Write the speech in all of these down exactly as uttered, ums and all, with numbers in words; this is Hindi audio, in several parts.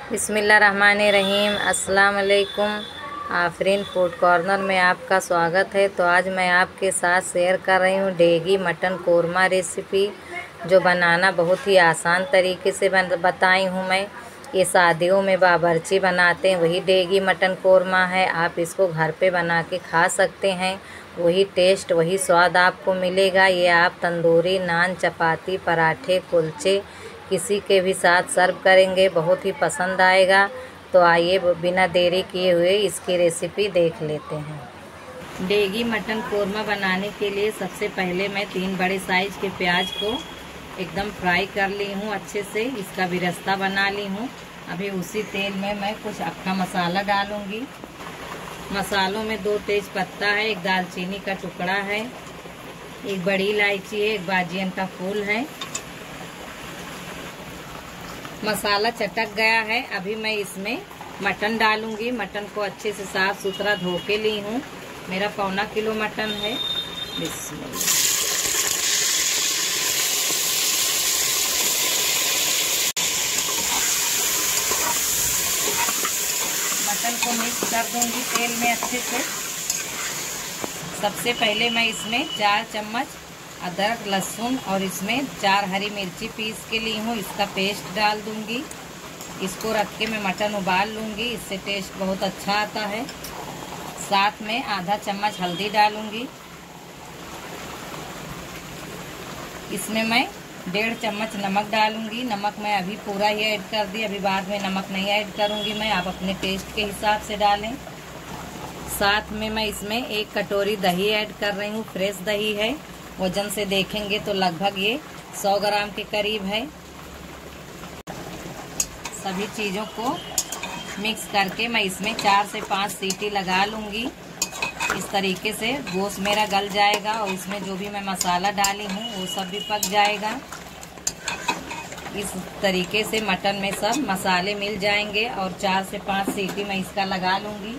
बिस्मिल्लाहिर्रहमानिर्रहीम। अस्सलाम वालेकुम। आफरीन फूड कॉर्नर में आपका स्वागत है। तो आज मैं आपके साथ शेयर कर रही हूँ डेगी मटन कोरमा रेसिपी, जो बनाना बहुत ही आसान तरीके से बन बताई हूँ मैं। ये शादियों में बावर्ची बनाते हैं, वही डेगी मटन कोरमा है। आप इसको घर पे बना के खा सकते हैं, वही टेस्ट वही स्वाद आपको मिलेगा। ये आप तंदूरी, नान, चपाती, पराठे, कुलचे किसी के भी साथ सर्व करेंगे, बहुत ही पसंद आएगा। तो आइए बिना देरी किए हुए इसकी रेसिपी देख लेते हैं। डेगी मटन कोरमा बनाने के लिए सबसे पहले मैं तीन बड़े साइज के प्याज को एकदम फ्राई कर ली हूँ अच्छे से, इसका भी रास्ता बना ली हूँ। अभी उसी तेल में मैं कुछ अक्खा मसाला डालूंगी। मसालों में दो तेज पत्ता है, एक दालचीनी का टुकड़ा है, एक बड़ी इलायची है, एक बाजियन का फूल है। मसाला चटक गया है, अभी मैं इसमें मटन डालूंगी। मटन को अच्छे से साफ सुथरा धो के ली हूँ। मेरा पौना किलो मटन है। बिस्मिल्लाह। मटन को मिक्स कर दूंगी तेल में अच्छे से। सबसे पहले मैं इसमें चार चम्मच अदरक, लहसुन और इसमें चार हरी मिर्ची पीस के ली हूँ, इसका पेस्ट डाल दूंगी। इसको रख के मैं मटन उबाल लूंगी, इससे टेस्ट बहुत अच्छा आता है। साथ में आधा चम्मच हल्दी डालूंगी। इसमें मैं डेढ़ चम्मच नमक डालूंगी। नमक मैं अभी पूरा ही ऐड कर दी, अभी बाद में नमक नहीं ऐड करूंगी मैं, आप अपने टेस्ट के हिसाब से डालें। साथ में मैं इसमें एक कटोरी दही ऐड कर रही हूँ, फ्रेश दही है। वजन से देखेंगे तो लगभग ये सौ ग्राम के करीब है। सभी चीज़ों को मिक्स करके मैं इसमें चार से पाँच सीटी लगा लूँगी। इस तरीके से गोश्त मेरा गल जाएगा और इसमें जो भी मैं मसाला डाली हूँ वो सब भी पक जाएगा। इस तरीके से मटन में सब मसाले मिल जाएंगे और चार से पाँच सीटी मैं इसका लगा लूँगी।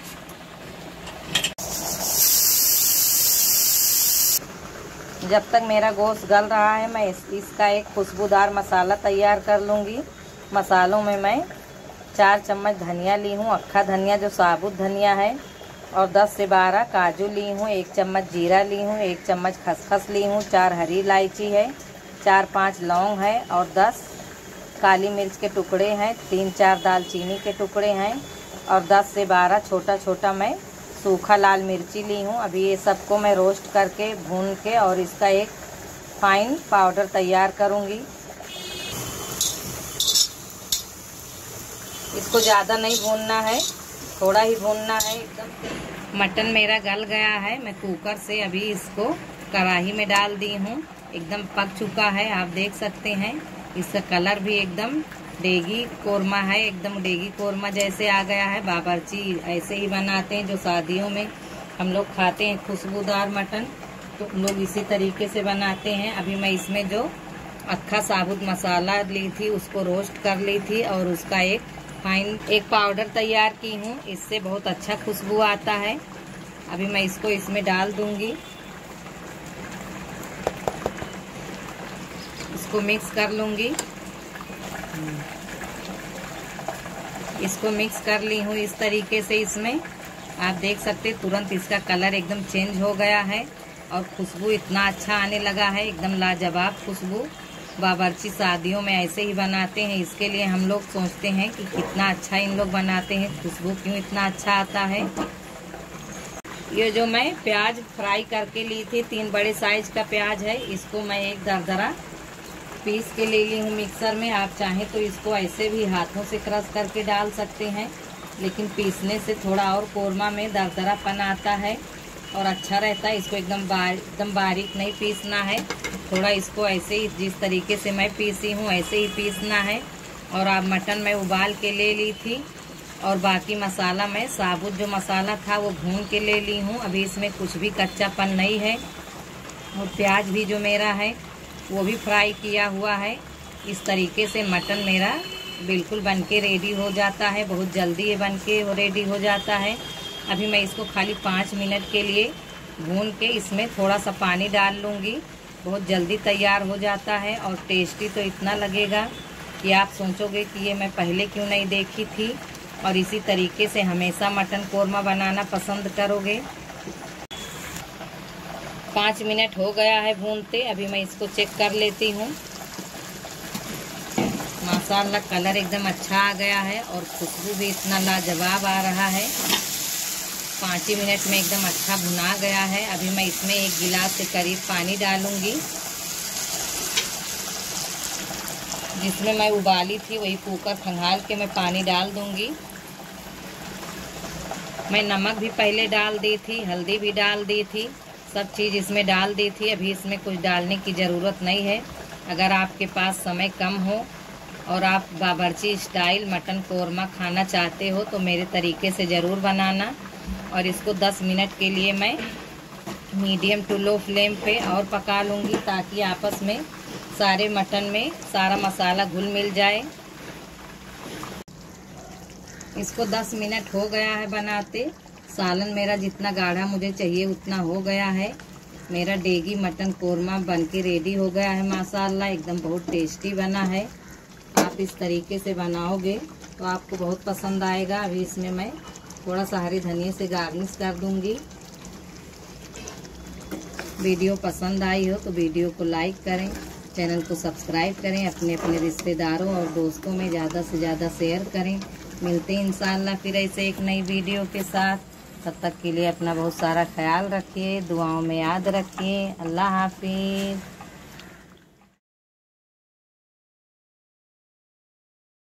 जब तक मेरा गोश्त गल रहा है मैं इस, इसका एक खुशबूदार मसाला तैयार कर लूँगी। मसालों में मैं चार चम्मच धनिया ली हूँ, अक्खा धनिया जो साबुत धनिया है, और दस से बारह काजू ली हूँ, एक चम्मच जीरा ली हूँ, एक चम्मच खसखस ली हूँ, चार हरी इलायची है, चार पाँच लौंग है और दस काली मिर्च के टुकड़े हैं, तीन चार दालचीनी के टुकड़े हैं और दस से बारह छोटा छोटा मैं सूखा लाल मिर्ची ली हूँ। अभी ये सबको मैं रोस्ट करके भून के और इसका एक फाइन पाउडर तैयार करूँगी। इसको ज़्यादा नहीं भूनना है, थोड़ा ही भूनना है एकदम। मटन मेरा गल गया है, मैं कुकर से अभी इसको कढ़ाई में डाल दी हूँ। एकदम पक चुका है, आप देख सकते हैं। इसका कलर भी एकदम डेगी कोरमा है, एकदम डेगी कोरमा जैसे आ गया है। बावर्ची ऐसे ही बनाते हैं, जो शादियों में हम लोग खाते हैं खुशबूदार मटन, तो हम लोग इसी तरीके से बनाते हैं। अभी मैं इसमें जो अक्खा साबुत मसाला ली थी उसको रोस्ट कर ली थी और उसका एक फाइन एक पाउडर तैयार की हूँ, इससे बहुत अच्छा खुशबू आता है। अभी मैं इसको इसमें डाल दूंगी, इसको मिक्स कर लूंगी। इसको मिक्स कर ली हूँ इस तरीके से। इसमें आप देख सकते तुरंत इसका कलर एकदम चेंज हो गया है और खुशबू इतना अच्छा आने लगा है, एकदम लाजवाब खुशबू। बावर्ची शादियों में ऐसे ही बनाते हैं, इसके लिए हम लोग सोचते हैं कि कितना अच्छा इन लोग बनाते हैं, खुशबू क्यों इतना अच्छा आता है। ये जो मैं प्याज फ्राई करके ली थी, तीन बड़े साइज का प्याज है, इसको मैं एक दरदरा पीस के ले ली हूँ मिक्सर में। आप चाहें तो इसको ऐसे भी हाथों से क्रश करके डाल सकते हैं, लेकिन पीसने से थोड़ा और कोरमा में दरदरापन आता है और अच्छा रहता है। इसको एकदम बार एकदम बारीक नहीं पीसना है, थोड़ा इसको ऐसे ही जिस तरीके से मैं पीसी हूँ ऐसे ही पीसना है। और आप मटन मैं उबाल के ले ली थी और बाकी मसाला मैं साबुत जो मसाला था वो भून के ले ली हूँ। अभी इसमें कुछ भी कच्चापन नहीं है और प्याज भी जो मेरा है वो भी फ्राई किया हुआ है। इस तरीके से मटन मेरा बिल्कुल बनके रेडी हो जाता है, बहुत जल्दी ये बनके रेडी हो जाता है। अभी मैं इसको खाली पाँच मिनट के लिए भून के इसमें थोड़ा सा पानी डाल लूँगी, बहुत जल्दी तैयार हो जाता है और टेस्टी तो इतना लगेगा कि आप सोचोगे कि ये मैं पहले क्यों नहीं देखी थी, और इसी तरीके से हमेशा मटन कोरमा बनाना पसंद करोगे। पाँच मिनट हो गया है भूनते। अभी मैं इसको चेक कर लेती हूँ। माशाल्लाह कलर एकदम अच्छा आ गया है और खुशबू भी इतना लाजवाब आ रहा है। पाँच ही मिनट में एकदम अच्छा भुना गया है। अभी मैं इसमें एक गिलास के करीब पानी डालूंगी, जिसमें मैं उबाली थी वही कुकर खंगाल के मैं पानी डाल दूंगी। मैं नमक भी पहले डाल दी थी, हल्दी भी डाल दी थी, सब चीज़ इसमें डाल दी थी। अभी इसमें कुछ डालने की ज़रूरत नहीं है। अगर आपके पास समय कम हो और आप बावर्ची स्टाइल मटन कोरमा खाना चाहते हो तो मेरे तरीके से ज़रूर बनाना। और इसको दस मिनट के लिए मैं मीडियम टू लो फ्लेम पे और पका लूँगी, ताकि आपस में सारे मटन में सारा मसाला घुल मिल जाए। इसको दस मिनट हो गया है बनाते। सालन मेरा जितना गाढ़ा मुझे चाहिए उतना हो गया है। मेरा डेगी मटन कोरमा बनके रेडी हो गया है। माशाल्लाह एकदम बहुत टेस्टी बना है। आप इस तरीके से बनाओगे तो आपको बहुत पसंद आएगा। अभी इसमें मैं थोड़ा सा हरी धनिया से गार्निश कर दूंगी। वीडियो पसंद आई हो तो वीडियो को लाइक करें, चैनल को सब्सक्राइब करें, अपने अपने रिश्तेदारों और दोस्तों में ज़्यादा से ज़्यादा शेयर करें। मिलते हैं इंशाल्लाह फिर ऐसे एक नई वीडियो के साथ। तब तक के लिए अपना बहुत सारा ख्याल रखिए, दुआओं में याद रखिए। अल्लाह हाफिज़।